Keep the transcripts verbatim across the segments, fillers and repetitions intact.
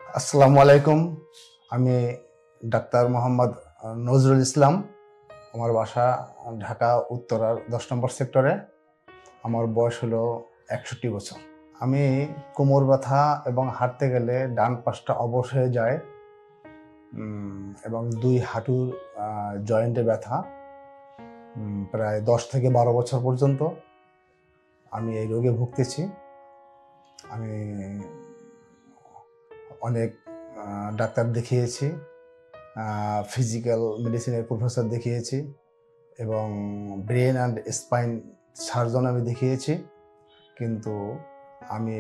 আসসালামু আলাইকুম। আমি ডাক্তার মোহাম্মদ নজরুল ইসলাম। আমার বাসা ঢাকা উত্তরার দশ নম্বর সেক্টরে। আমার বয়স হলো একষট্টি বছর। আমি কোমর ব্যথা এবং হাঁটতে গেলে ডান পাশটা অবশ হয়ে যায় এবং দুই হাঁটুর জয়েন্টে ব্যথা। প্রায় দশ থেকে বারো বছর পর্যন্ত আমি এই রোগে ভুগতেছি। আমি অনেক ডাক্তার দেখিয়েছি, ফিজিক্যাল মেডিসিনের প্রফেসর দেখিয়েছি এবং ব্রেন অ্যান্ড স্পাইন সার্জন আমি দেখিয়েছি, কিন্তু আমি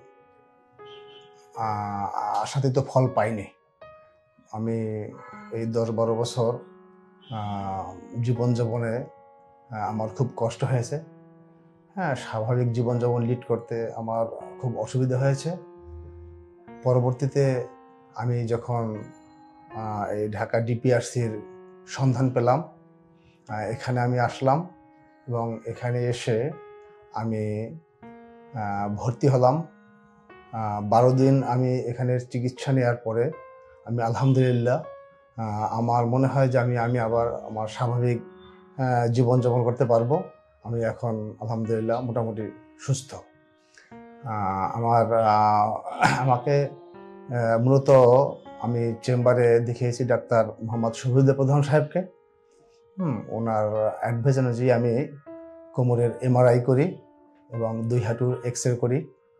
আশাতীত ফল পাইনি। আমি এই দশ বারো বছর জীবনযাপনে আমার খুব কষ্ট হয়েছে। হ্যাঁ, স্বাভাবিক জীবনযাপন লিড করতে আমার খুব অসুবিধা হয়েছে। পরবর্তীতে আমি যখন এই ঢাকা ডিপিআরসির সন্ধান পেলাম, এখানে আমি আসলাম এবং এখানে এসে আমি ভর্তি হলাম। বারো দিন আমি এখানে চিকিৎসা নেওয়ার পরে আমি আলহামদুলিল্লাহ, আমার মনে হয় যে আমি আমি আবার আমার স্বাভাবিক জীবনযাপন করতে পারবো। আমি এখন আলহামদুলিল্লাহ মোটামুটি সুস্থ। আমার আমাকে মূলত আমি চেম্বারে দেখিয়েছি ডাক্তার মোহাম্মদ শহীদুল্লাহ প্রধান সাহেবকে। হুম ওনার অ্যাডভাইস অনুযায়ী আমি কোমরের এমআরআই করি এবং দুই হাঁটুর এক্স রে করি।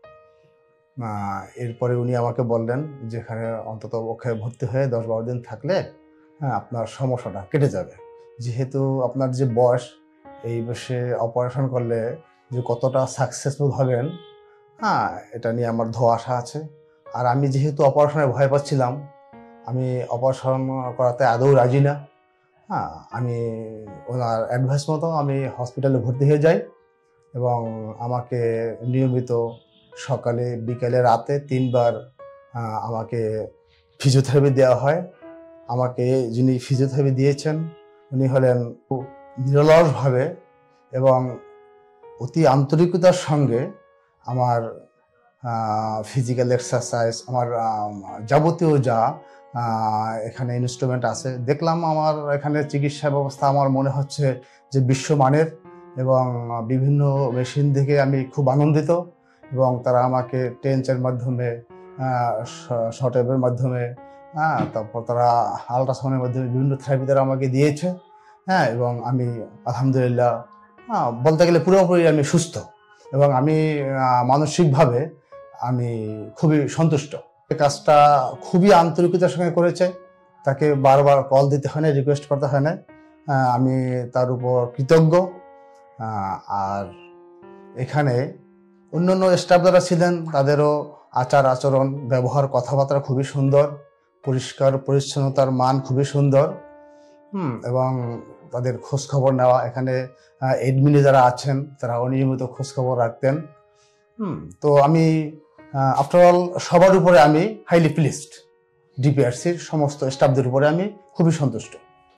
এরপরে উনি আমাকে বললেন যে এখানে অন্তত পক্ষে ভর্তি হয়ে দশ বারো দিন থাকলে হ্যাঁ আপনার সমস্যাটা কেটে যাবে। যেহেতু আপনার যে বয়স, এই বয়সে অপারেশন করলে যে কতটা সাকসেসফুল হবেন, হ্যাঁ এটা নিয়ে আমার ধোঁয়াশা আছে। আর আমি যেহেতু অপারেশনে ভয় পাচ্ছিলাম, আমি অপারেশন করাতে আদৌ রাজি না। হ্যাঁ, আমি ওনার অ্যাডভাইস মতো আমি হসপিটালে ভর্তি হয়ে যাই এবং আমাকে নিয়মিত সকালে বিকেলে রাতে তিনবার আমাকে ফিজিওথেরাপি দেওয়া হয়। আমাকে যিনি ফিজিওথেরাপি দিয়েছেন উনি হলেন নিরলসভাবে এবং অতি আন্তরিকতার সঙ্গে আমার ফিজিক্যাল এক্সারসাইজ, আমার যাবতীয় যা এখানে ইনস্ট্রুমেন্ট আছে, দেখলাম আমার এখানে চিকিৎসা ব্যবস্থা আমার মনে হচ্ছে যে বিশ্বমানের এবং বিভিন্ন মেশিন থেকে আমি খুব আনন্দিত। এবং তারা আমাকে টেন্সের মাধ্যমে, শর্ট ওয়েভের মাধ্যমে, হ্যাঁ তারপর তারা আলট্রাসাউন্ডের মাধ্যমে বিভিন্ন থেরাপি তারা আমাকে দিয়েছে। হ্যাঁ এবং আমি আলহামদুলিল্লাহ হ্যাঁ বলতে গেলে পুরোপুরি আমি সুস্থ এবং আমি মানসিকভাবে আমি খুবই সন্তুষ্ট। কাজটা খুবই আন্তরিকতার সঙ্গে করেছে, তাকে বারবার কল দিতে হয় না, রিকোয়েস্ট করতে হয় না। আমি তার উপর কৃতজ্ঞ। আর এখানে অন্যান্য স্টাফ যারা ছিলেন তাদেরও আচার আচরণ, ব্যবহার, কথাবার্তা খুবই সুন্দর, পরিষ্কার পরিচ্ছন্নতার মান খুবই সুন্দর। হুম এবং তাদের খোঁজখবর নেওয়া, এখানে এডমিনে যারা আছেন তারা অনিয়মিত খোঁজখবর রাখতেন। হুম তো আমি আফটারঅল সবার উপরে আমি হাইলি প্লিজড। ডিপিআরসির সমস্ত স্টাফদের উপরে আমি খুবই সন্তুষ্ট।